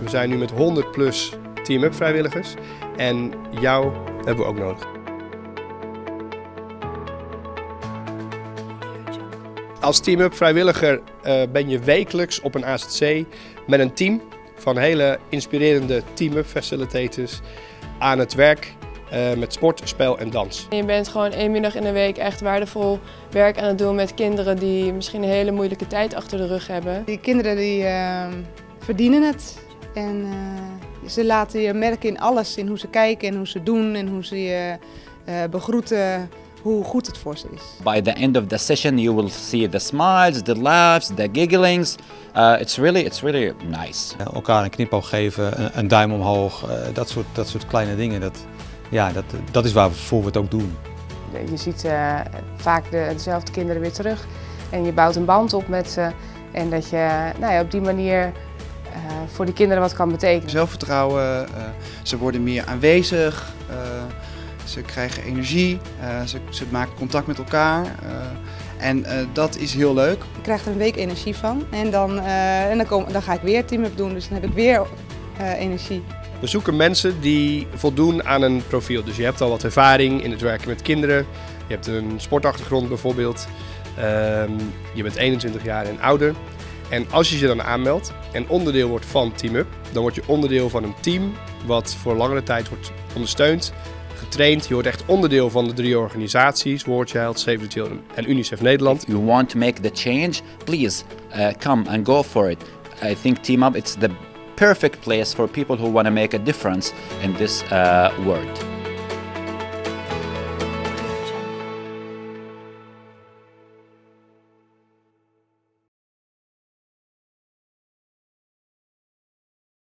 We zijn nu met 100 plus Team-Up vrijwilligers en jou hebben we ook nodig. Als Team-Up vrijwilliger ben je wekelijks op een AZC met een team van hele inspirerende Team-Up facilitators aan het werk met sport, spel en dans. Je bent gewoon 1 middag in de week echt waardevol werk aan het doen met kinderen die misschien een hele moeilijke tijd achter de rug hebben. Die kinderen die verdienen het en ze laten je merken in alles, in hoe ze kijken en hoe ze doen en hoe ze je begroeten, hoe goed het voor ze is. By the end of the session you will see the smiles, the laughs, the gigglings. It's really nice. Elkaar een knipoog geven, een duim omhoog, dat soort kleine dingen. Dat is waarvoor we het ook doen. Je ziet vaak dezelfde kinderen weer terug en je bouwt een band op met ze. En dat je op die manier voor die kinderen wat kan betekenen. Zelfvertrouwen, ze worden meer aanwezig, ze krijgen energie, ze maken contact met elkaar. En dat is heel leuk. Je krijgt er een week energie van en dan ga ik weer Team-Up doen, dus dan heb ik weer energie. We zoeken mensen die voldoen aan een profiel. Dus je hebt al wat ervaring in het werken met kinderen. Je hebt een sportachtergrond bijvoorbeeld. Je bent 21 jaar en ouder. En als je je dan aanmeldt en onderdeel wordt van Team-Up, dan word je onderdeel van een team wat voor langere tijd wordt ondersteund, getraind. Je wordt echt onderdeel van de 3 organisaties, War Child, Save the Children en UNICEF Nederland. If you want to make the change, please come and go for it. I think Team-Up it's the perfect place for people who want to make a difference in this world.